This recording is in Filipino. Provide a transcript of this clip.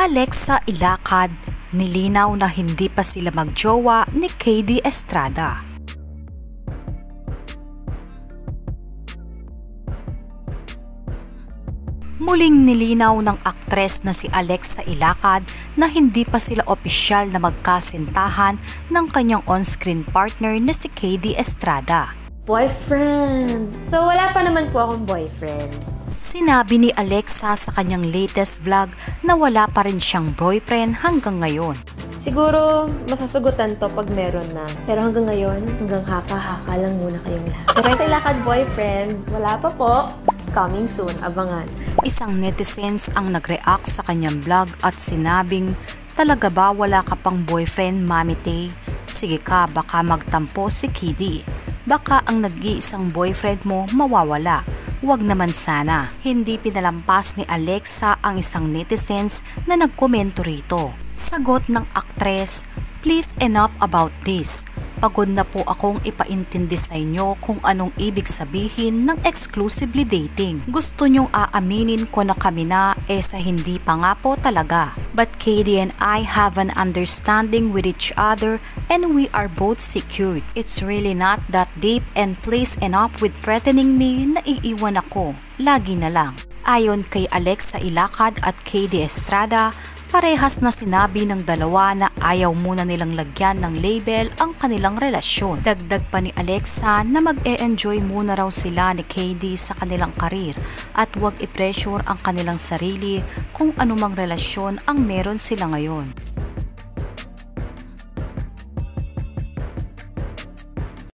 Alexa Ilacad, nilinaw na hindi pa sila magjowa ni Estrada. Muling nilinaw ng aktres na si Alexa Ilacad na hindi pa sila opisyal na magkasintahan ng kanyang on-screen partner na si Estrada. Boyfriend! So wala pa naman po akong boyfriend. Sinabi ni Alexa sa kanyang latest vlog na wala pa rin siyang boyfriend hanggang ngayon. Siguro masasagutan to pag meron na. Pero hanggang ngayon, hanggang haka-haka lang muna kayong lahat. Pero sa Ilacad boyfriend, wala pa po. Coming soon, abangan. Isang netizens ang nag-react sa kanyang vlog at sinabing, "Talaga ba wala ka pang boyfriend, Mami Tay? Sige ka, baka magtampo si Kiddy. Baka ang nag-iisang boyfriend mo mawawala. Huwag naman sana." Hindi pinalampas ni Alexa ang isang netizens na nagkomento rito. Sagot ng aktres, "Please enough about this. Pagod na po akong ipaintindi sa inyo kung anong ibig sabihin ng exclusively dating. Gusto nyong aaminin ko na kami na sa hindi pa nga po talaga. But Kd and I have an understanding with each other and we are both secured. It's really not that deep and please enough with threatening me na iiwan ako. Lagi na lang." Ayon kay Alexa Ilacad at Kd Estrada, parehas na sinabi ng dalawa na ayaw muna nilang lagyan ng label ang kanilang relasyon. Dagdag pa ni Alexa na mag-e-enjoy muna raw sila ni Kd sa kanilang karir at huwag i-pressure ang kanilang sarili kung anumang relasyon ang meron sila ngayon.